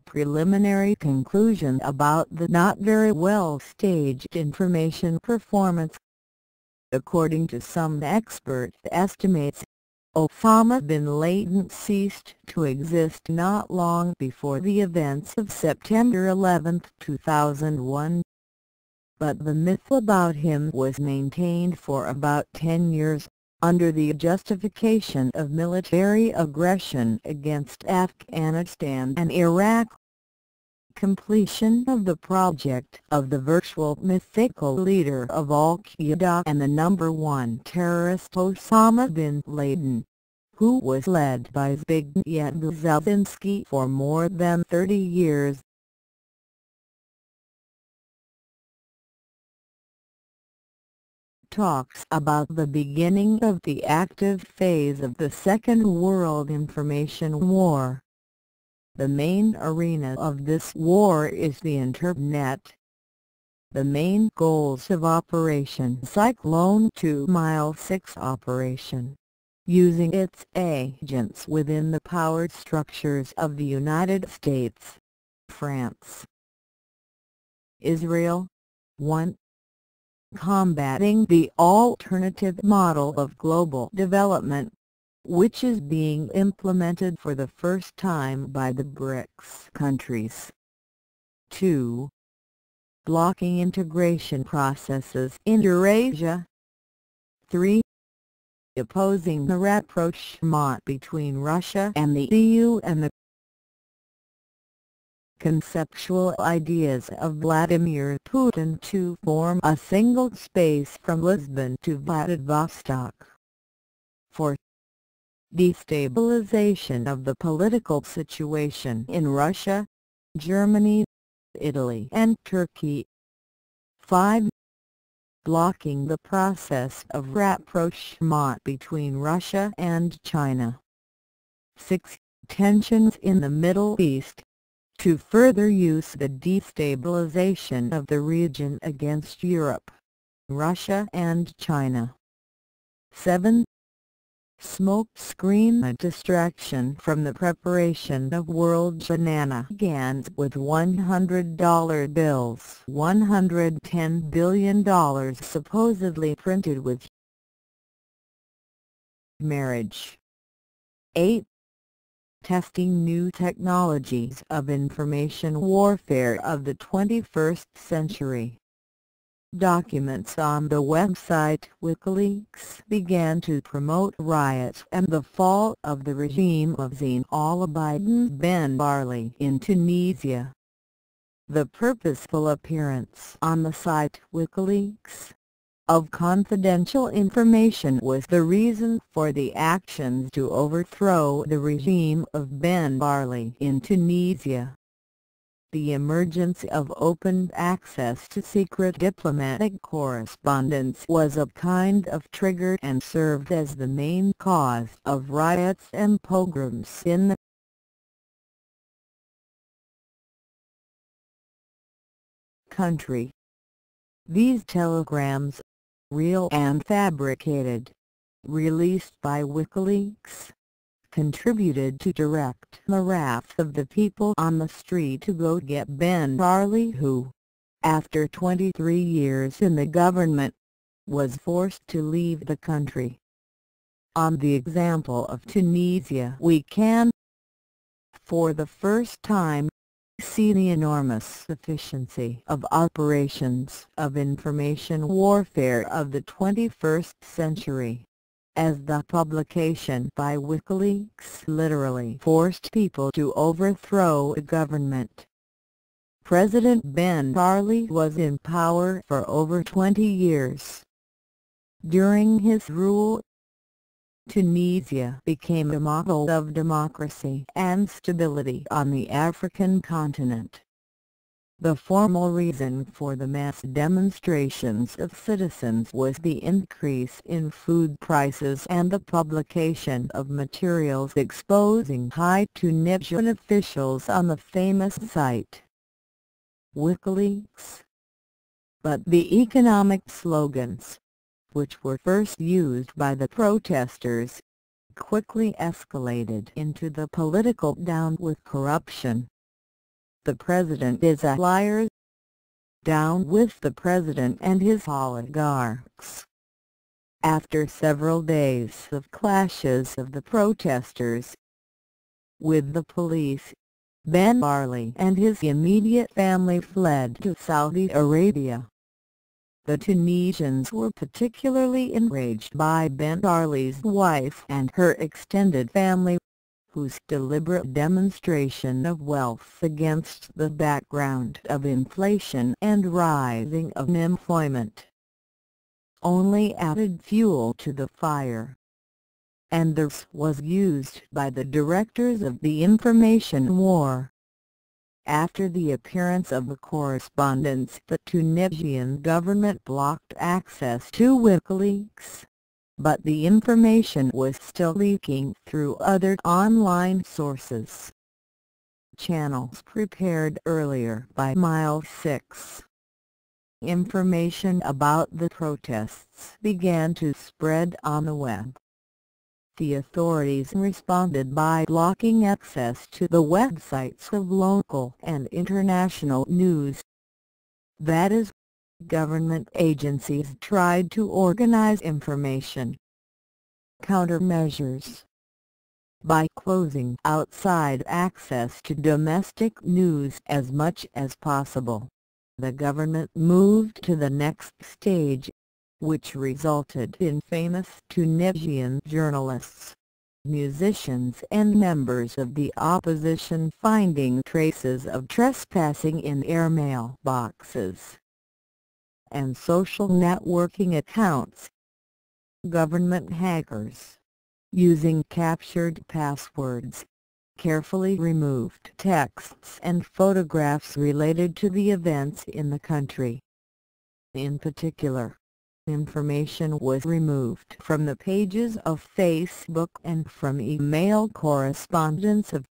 preliminary conclusion about the not very well staged information performance. According to some expert estimates, Osama bin Laden ceased to exist not long before the events of September 11, 2001. But the myth about him was maintained for about 10 years, under the justification of military aggression against Afghanistan and Iraq. Completion of the project of the virtual mythical leader of Al-Qaeda and the #1 terrorist Osama bin Laden, who was led by Zbigniew Brzezinski for more than 30 years. Talks about the beginning of the active phase of the Second World Information War. The main arena of this war is the Internet. The main goals of Operation Cyclone 2 Mile 6 operation, using its agents within the power structures of the United States, France, Israel. 1. Combating the alternative model of global development, which is being implemented for the first time by the BRICS countries. 2. Blocking integration processes in Eurasia. 3. Opposing the rapprochement between Russia and the EU and the conceptual ideas of Vladimir Putin to form a single space from Lisbon to Vladivostok. 4. Destabilization of the political situation in Russia, Germany, Italy and Turkey. 5. Blocking the process of rapprochement between Russia and China. 6. Tensions in the Middle East, to further use the destabilization of the region against Europe, Russia and China. 7. Smokescreen, a distraction from the preparation of world shenanigans with $100 bills, $110 billion supposedly printed with marriage. 8. Testing new technologies of information warfare of the 21st century. Documents on the website WikiLeaks began to promote riots and the fall of the regime of Zine al-Abidine Ben Ali in Tunisia. The purposeful appearance on the site WikiLeaks of confidential information was the reason for the actions to overthrow the regime of Ben Ali in Tunisia. The emergence of open access to secret diplomatic correspondence was a kind of trigger and served as the main cause of riots and pogroms in the country. These telegrams, real and fabricated, released by WikiLeaks, contributed to direct the wrath of the people on the street to go get Ben Ali, who, after 23 years in the government, was forced to leave the country. On the example of Tunisia we can, for the first time, see the enormous efficiency of operations of information warfare of the 21st century, as the publication by WikiLeaks literally forced people to overthrow a government. President Ben Ali was in power for over 20 years. During his rule, Tunisia became a model of democracy and stability on the African continent. The formal reason for the mass demonstrations of citizens was the increase in food prices and the publication of materials exposing high Tunisian officials on the famous site WikiLeaks. But the economic slogans, which were first used by the protesters, quickly escalated into the political down with corruption. "The president is a liar. Down with the president and his oligarchs." After several days of clashes of the protesters with the police, Ben Ali and his immediate family fled to Saudi Arabia. The Tunisians were particularly enraged by Ben Ali's wife and her extended family, whose deliberate demonstration of wealth against the background of inflation and rising unemployment only added fuel to the fire. And this was used by the directors of the information war. After the appearance of the correspondence, the Tunisian government blocked access to WikiLeaks, but the information was still leaking through other online sources. Channels prepared earlier by Mile 6. Information about the protests began to spread on the web. The authorities responded by blocking access to the websites of local and international news. That is, government agencies tried to organize information countermeasures by closing outside access to domestic news as much as possible. The government moved to the next stage, which resulted in famous Tunisian journalists, musicians and members of the opposition finding traces of trespassing in airmail boxes and social networking accounts. Government hackers, using captured passwords, carefully removed texts and photographs related to the events in the country. In particular, information was removed from the pages of Facebook and from email correspondence of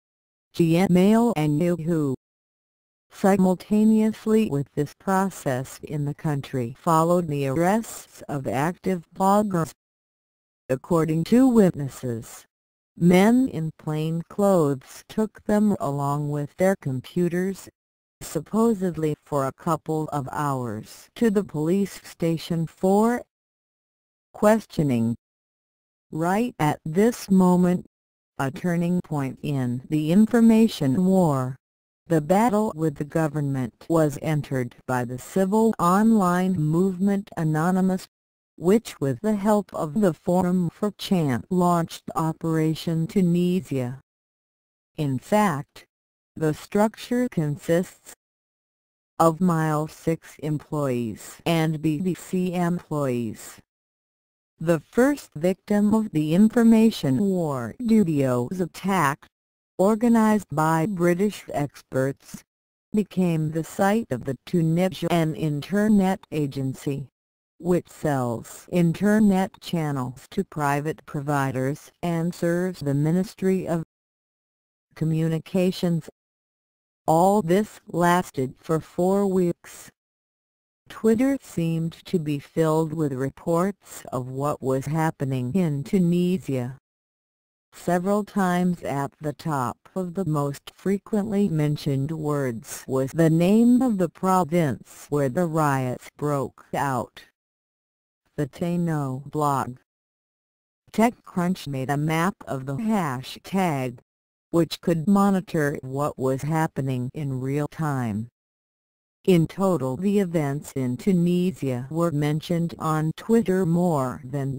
Gmail and Yahoo. Simultaneously with this process in the country followed the arrests of active bloggers. According to witnesses, men in plain clothes took them along with their computers, supposedly for a couple of hours, to the police station for questioning. Right at this moment, a turning point in the information war, the battle with the government was entered by the civil online movement Anonymous, which with the help of the Forum for Change launched Operation Tunisia. In fact, the structure consists of Mile 6 employees and BBC employees. The first victim of the information war DDoS attack, organized by British experts, became the site of the Tunisian Internet Agency, which sells Internet channels to private providers and serves the Ministry of Communications. All this lasted for 4 weeks. Twitter seemed to be filled with reports of what was happening in Tunisia. Several times at the top of the most frequently mentioned words was the name of the province where the riots broke out: the Tano blog. TechCrunch made a map of the hashtag, which could monitor what was happening in real time. In total, the events in Tunisia were mentioned on Twitter more than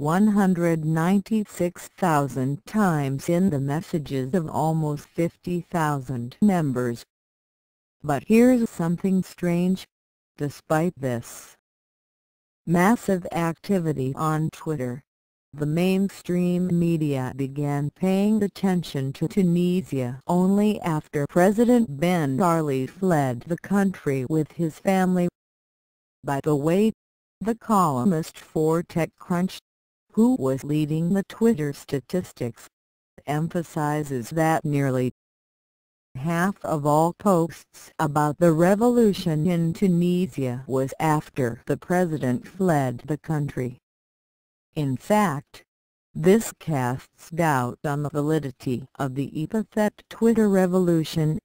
196,000 times in the messages of almost 50,000 members. But here's something strange. Despite this massive activity on Twitter, the mainstream media began paying attention to Tunisia only after President Ben Ali fled the country with his family. By the way, the columnist for TechCrunch, who was leading the Twitter statistics, emphasizes that nearly half of all posts about the revolution in Tunisia was after the president fled the country. In fact, this casts doubt on the validity of the epithet Twitter revolution,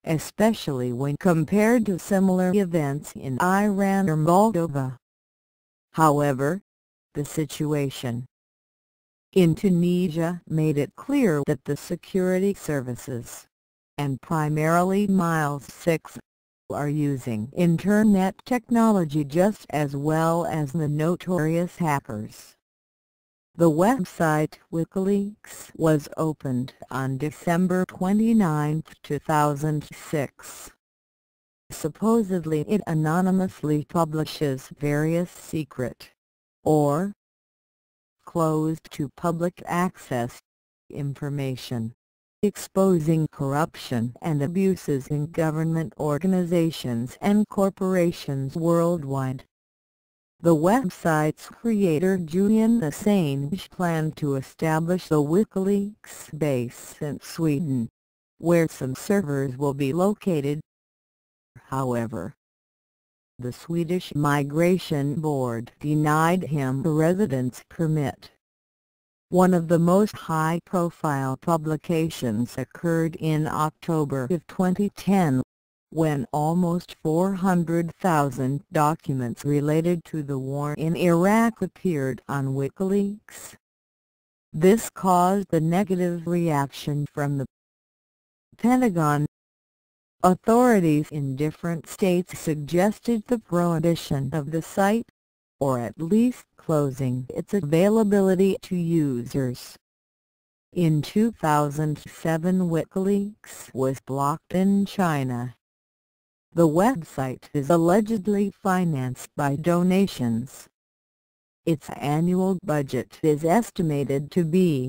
especially when compared to similar events in Iran or Moldova. However, the situation in Tunisia made it clear that the security services, and primarily Miles 6, are using Internet technology just as well as the notorious hackers. The website WikiLeaks was opened on December 29, 2006. Supposedly it anonymously publishes various secret, or closed to public access, information, exposing corruption and abuses in government organizations and corporations worldwide. The website's creator Julian Assange planned to establish the WikiLeaks base in Sweden, where some servers will be located. However, the Swedish Migration Board denied him a residence permit. One of the most high-profile publications occurred in October of 2010, when almost 400,000 documents related to the war in Iraq appeared on WikiLeaks. This caused a negative reaction from the Pentagon. Authorities in different states suggested the prohibition of the site, or at least closing its availability to users. In 2007, WikiLeaks was blocked in China. The website is allegedly financed by donations. Its annual budget is estimated to be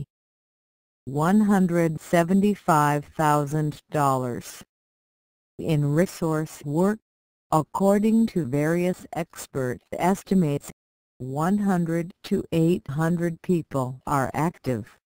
$175,000. In resource work, according to various expert estimates, 100 to 800 people are active.